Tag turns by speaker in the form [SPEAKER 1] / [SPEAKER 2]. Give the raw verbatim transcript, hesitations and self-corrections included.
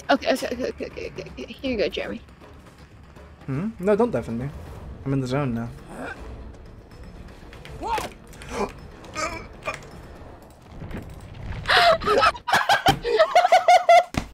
[SPEAKER 1] Okay, okay, okay, okay, okay, okay, okay. Here you go, Jeremy.
[SPEAKER 2] Hmm? No, don't deafen me. I'm in the zone now.